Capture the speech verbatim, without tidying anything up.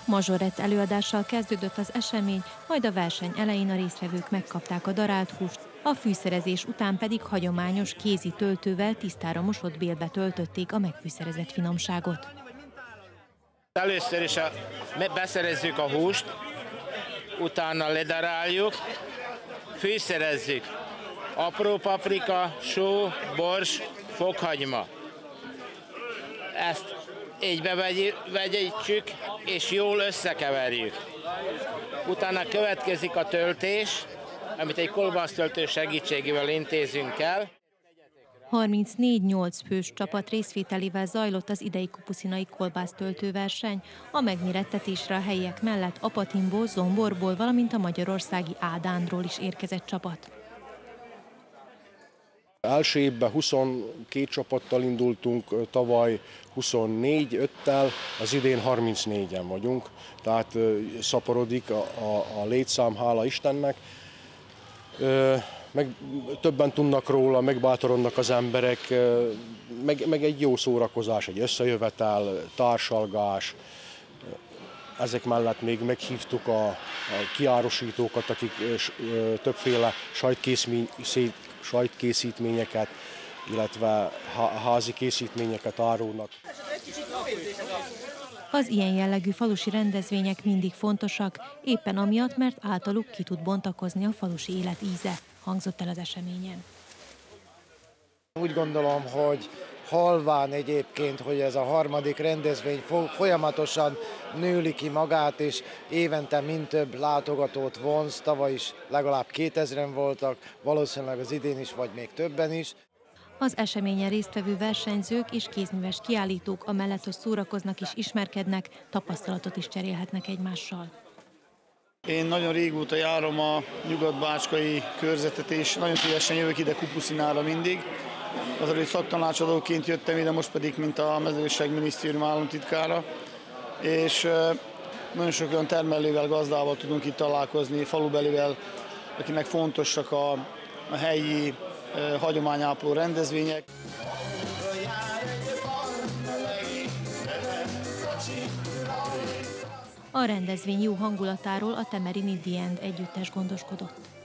Mazsorett előadással kezdődött az esemény, majd a verseny elején a résztvevők megkapták a darált húst, a fűszerezés után pedig hagyományos kézi töltővel tisztára mosott bélbe töltötték a megfűszerezett finomságot. Először is a, beszerezzük a húst, utána ledaráljuk, fűszerezzük. Apró paprika, só, bors, fokhagyma. Ezt így bevegyítjük, és jól összekeverjük. Utána következik a töltés, amit egy kolbásztöltő segítségével intézünk el. harmincnégy nyolc fős csapat részvételével zajlott az idei kupuszinai kolbásztöltőverseny. A megmérettetésre a helyiek mellett Apatinból, Zomborból, valamint a magyarországi Ádándról is érkezett csapat. Első évben huszonkét csapattal indultunk, tavaly huszonnégy öttel, az idén harmincnégyen vagyunk, tehát szaporodik a, a, a létszám, hála Istennek. Meg többen tudnak róla, megbátorodnak az emberek, meg, meg egy jó szórakozás, egy összejövetel, társalgás. Ezek mellett még meghívtuk a, a kiárusítókat, akik többféle sajtkészítményeket, illetve házi készítményeket árulnak. Az ilyen jellegű falusi rendezvények mindig fontosak, éppen amiatt, mert általuk ki tud bontakozni a falusi élet íze, hangzott el az eseményen. Úgy gondolom, hogy halván egyébként, hogy ez a harmadik rendezvény folyamatosan nőli ki magát, és évente mind több látogatót vonz, tavaly is legalább kétezren voltak, valószínűleg az idén is, vagy még többen is. Az eseményen résztvevő versenyzők és kézműves kiállítók amellett, hogy szórakoznak és ismerkednek, tapasztalatot is cserélhetnek egymással. Én nagyon régóta járom a nyugat-bácskai körzetet, és nagyon szívesen jövök ide Kupuszinára mindig. Azért szaktanácsadóként jöttem ide, most pedig mint a Mezőgazdasági Minisztérium államtitkára. És nagyon sok olyan termelővel, gazdával tudunk itt találkozni, falubelivel, akinek fontosak a, a helyi hagyományápoló rendezvények. A rendezvény jó hangulatáról a Temerini The End együttes gondoskodott.